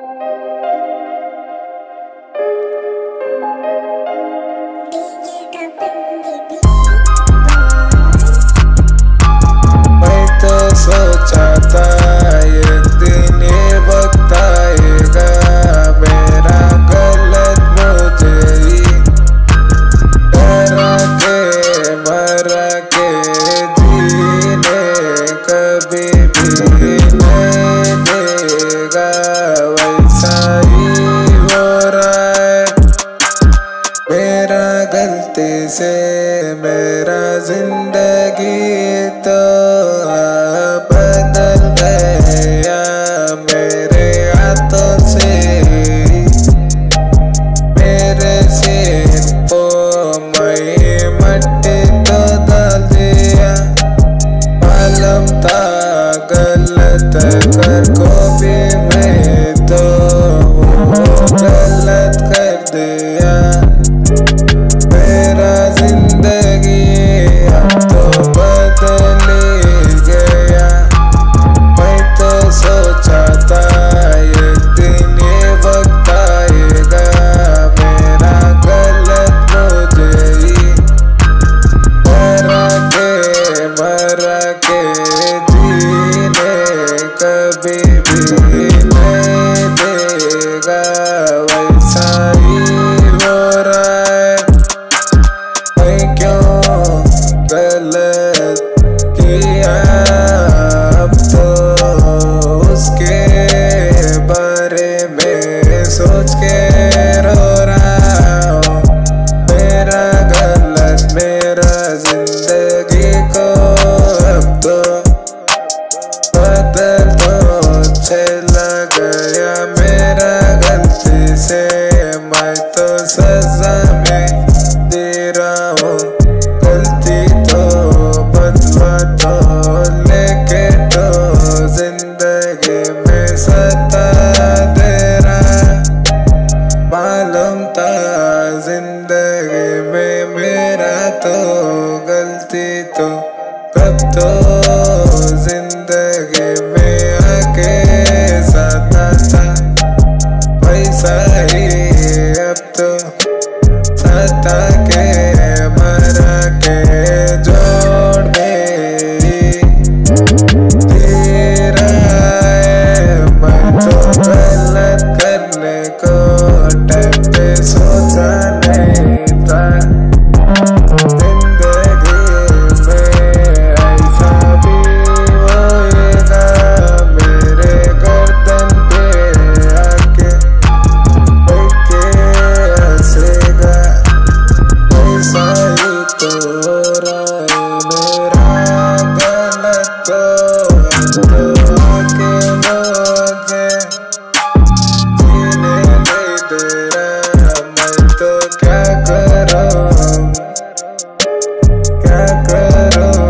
मैं तो सोचा था एक दिन ये वक्त आएगा, मेरा गलत मुझे ही मरा के जीने कभी भी नहीं देगा, वैसा ही हो रहा है। मेरा गलती से मेरा जिंदगी तो बदल गया मेरे हाथों से, मेरे सिर को मैं मट्टी तो डाल दिया। मालूम था गलत कर को भी मैं तो गलत कर दिया। मेरा जिंदगी अब तो बदल गया। मैं तो सोचा था एक दिन ये वक्त आएगा, मेरा गलत मुझे ही मरा के जीने कभी भी नहीं देगा, वैसा ही हो रहा है। मैं क्यों गलत किया, अब तो उसके बारे में सोच के रो रहा हूँ। मेरा गलत मेरा जिंदगी को अब तो बदल तो चला गया। मेरा गलती से मैं तो सजा में दे रहा हूँ, गलती तो बदला तो लेके तो जिंदगी में सता दे रहा। मालूम था जिंदगी में मेरा तो गलती तो कब तो जिंदगी में आके सता था, वैसा ही अब तो सता के मरा के जोड़ में दे रहा है। मैं तो गलत करने को टाइम पे सोचा नहीं था। जिंदगी में ऐसा भी होएगा, मेरे गर्दन पे आके बैठ के हंसेगा, वैसा ही तो हो रहा है। मेरा गलत तो आके मुझे जीने नहीं दे रहा। मैं तो क्या करूं, क्या करूं।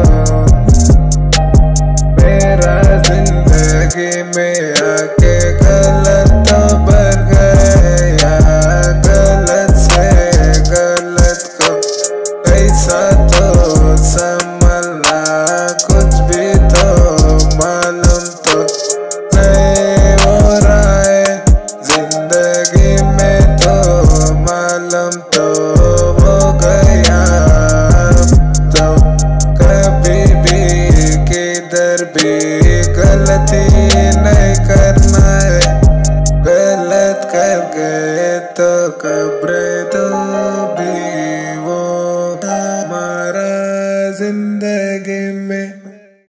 मेरा जिंदगी में आके गलत तो बढ़ गया, गलत से गलत को कैसा तो संभलना, कुछ भी तो मालूम तो नहीं हो रहा है। जिंदगी में तो मालूम तो हो गया, तो कभी भी किधर भी गलती नहीं करना है। गलत कर गए तो कब्र तो भी वो हमारा जिंदगी